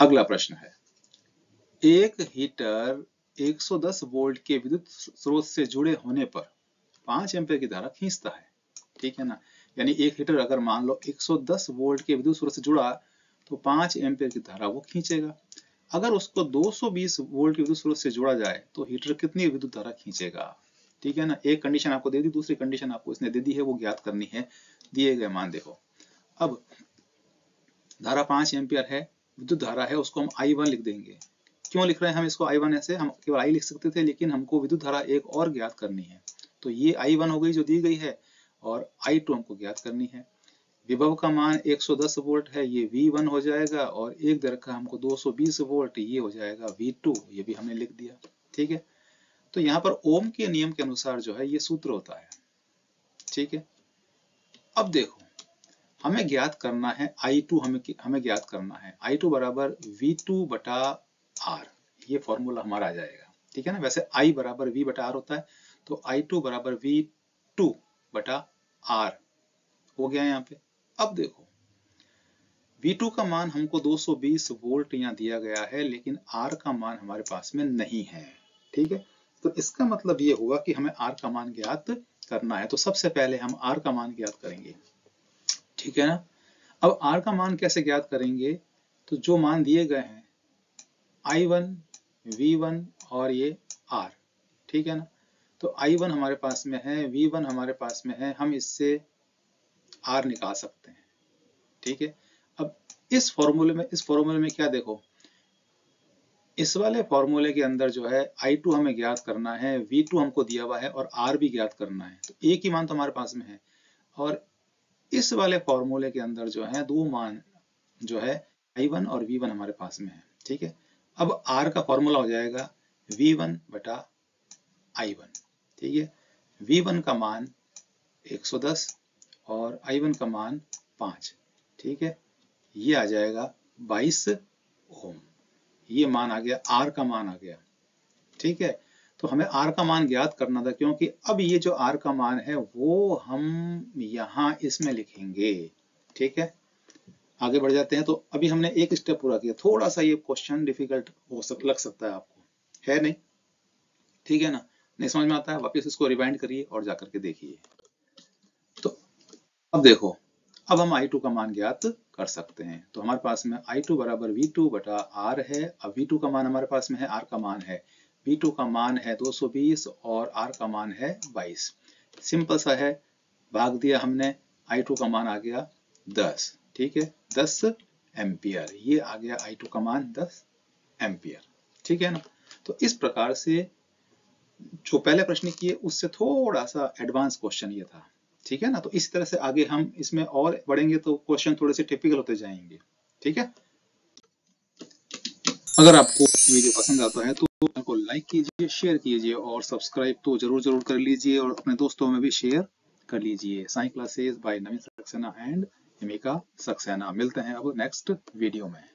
अगला प्रश्न है, एक हीटर 110 वोल्ट के विद्युत स्रोत से जुड़े होने पर 5 एम्पीयर की धारा खींचता है, ठीक है ना। यानी एक हीटर अगर मान लो 110 वोल्ट के विद्युत स्रोत से जुड़ा तो 5 एम्पीयर की धारा वो खींचेगा। अगर उसको 220 वोल्ट के विद्युत स्रोत से जोड़ा जाए तो हीटर कितनी विद्युत धारा खींचेगा, ठीक है ना। एक कंडीशन आपको दे दी, दूसरी कंडीशन आपको इसने दे दी है, वो ज्ञात करनी है। दिए गए मान देखो, अब धारा 5 एम्पीयर है, विद्युत धारा है, उसको हम I1 लिख देंगे। क्यों लिख रहे हैं हम इसको I1 ऐसे, हम केवल I लिख सकते थे, लेकिन हमको विद्युत धारा एक और ज्ञात करनी है। तो ये I1 हो गई जो दी गई है, और I2 हमको ज्ञात करनी है। विभव का मान 110 वोल्ट है, ये V1 हो जाएगा, और एक दर का हमको 220 वोल्ट, ये हो जाएगा V2, ये भी हमने लिख दिया, ठीक है। तो यहाँ पर ओम के नियम के अनुसार जो है ये सूत्र होता है, ठीक है। अब देखो, हमें ज्ञात करना है I2, हमें ज्ञात करना है I2 बराबर V2 बटा R, ये फॉर्मूला हमारा आ जाएगा, ठीक है ना। वैसे I बराबर V बटा R होता है, तो I2 बराबर V2 बटा R हो गया यहाँ पे। अब देखो, V2 का मान हमको 220 वोल्ट यहाँ दिया गया है, लेकिन R का मान हमारे पास में नहीं है, ठीक है। तो इसका मतलब ये हुआ कि हमें R का मान ज्ञात करना है। तो सबसे पहले हम R का मान ज्ञात करेंगे, ठीक है ना। अब R का मान कैसे ज्ञात करेंगे, तो जो मान दिए गए हैं I1, V1 और ये R, ठीक है ना। तो I1 हमारे पास में है, V1 हमारे पास में है, हम इससे R निकाल सकते हैं, ठीक है। अब इस फॉर्मूले में क्या देखो, इस वाले फॉर्मूले के अंदर जो है I2 हमें ज्ञात करना है, V2 हमको दिया हुआ है, और R भी ज्ञात करना है। तो एक ही मान तो हमारे पास में है, और इस वाले फॉर्मूले के अंदर जो है दो मान जो है I1 और V1 हमारे पास में है, ठीक है। अब R का फॉर्मूला हो जाएगा V1 बटा I1, ठीक है। V1 का मान 110 और I1 का मान 5, ठीक है। ये आ जाएगा 22 ओम, ये मान आ गया, R का मान आ गया, ठीक है। तो हमें R का मान ज्ञात करना था, क्योंकि अब ये जो R का मान है वो हम यहाँ इसमें लिखेंगे, ठीक है। आगे बढ़ जाते हैं। तो अभी हमने एक स्टेप पूरा किया, थोड़ा सा ये क्वेश्चन डिफिकल्ट लग सकता है आपको, है नहीं, ठीक है ना। नहीं समझ में आता है, वापस इसको रिवाइंड करिए और जाकर के देखिए। तो अब देखो, अब हम I2 का मान ज्ञात कर सकते हैं। तो हमारे पास में I2 बराबर V2 बटा R है। अब V2 का मान हमारे पास में है, R का मान है, V2 का मान है 220 और R का मान है 22। सिंपल सा है, भाग दिया हमने, I2 का मान आ गया 10, ठीक है, 10 एम्पियर, ये आ गया I2 का मान 10 एम्पियर, ठीक है ना। तो इस प्रकार से जो पहले प्रश्न किए उससे थोड़ा सा एडवांस क्वेश्चन ये था, ठीक है ना। तो इसी तरह से आगे हम इसमें और बढ़ेंगे तो क्वेश्चन थोड़े से टिपिकल होते जाएंगे, ठीक है। अगर आपको वीडियो पसंद आता है तो चैनल को लाइक कीजिए, शेयर कीजिए, और सब्सक्राइब तो जरूर कर लीजिए, और अपने दोस्तों में भी शेयर कर लीजिए। Sai classes by Naveen Saxena and Himika Saxena. मिलते हैं अब नेक्स्ट वीडियो में।